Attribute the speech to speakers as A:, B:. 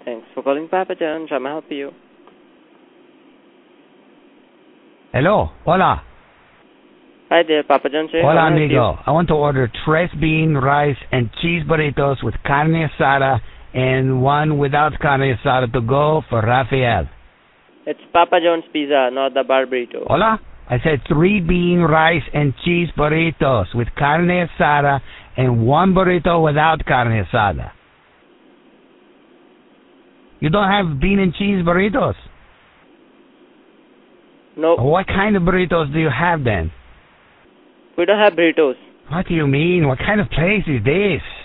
A: Thanks for calling Papa John's. How may I help you?
B: Hello, hola.
A: Hi there, Papa John's here.
B: Hola,
A: How may I help you?
B: amigo. I want to order 3 bean, rice, and cheese burritos with carne asada and one without carne asada to go for Rafael.
A: It's Papa John's Pizza, not the bar burrito.
B: Hola? I said 3 bean, rice, and cheese burritos with carne asada and one burrito without carne asada. You don't have bean and cheese burritos?
A: No,
B: What kind of burritos do you have then?
A: we don't have burritos.
B: What do you mean? What kind of place is this?